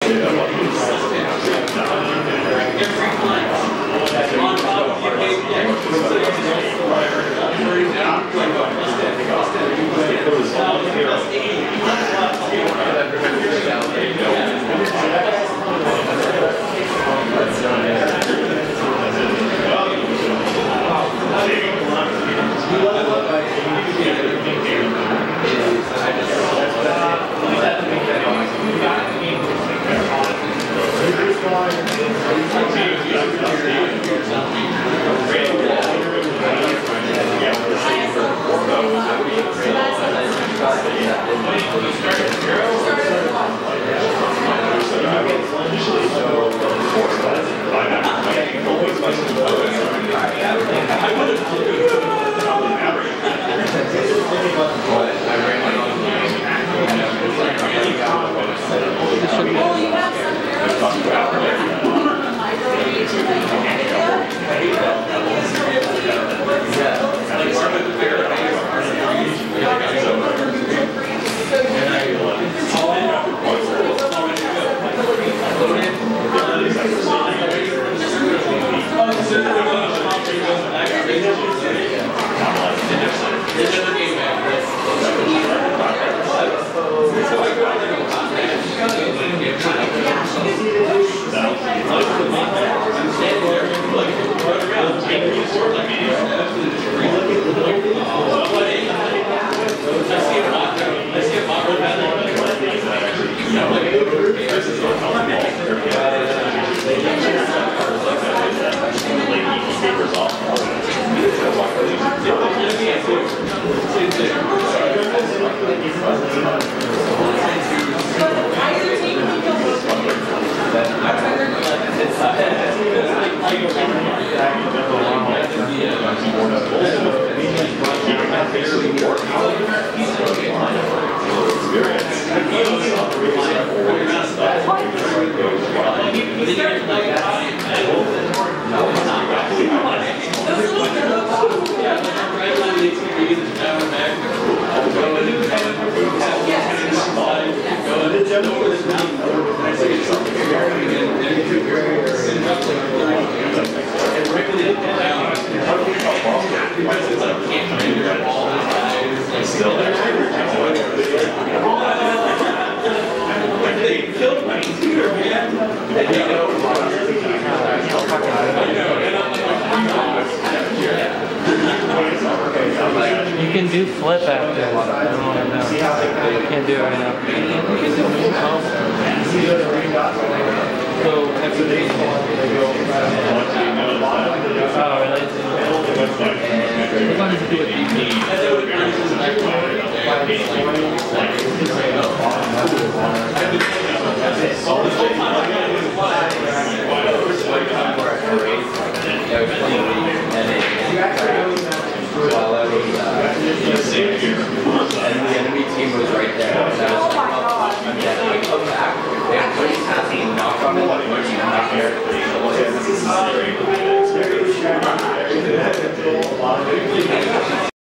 You can do flip after. I don't know. You can't do it right now. So after this one, they go. Oh, really? We're going to do a DP. While I was and the enemy team was right there. And I was like, I come back, they had 3 passing knock on it, which is not here. This is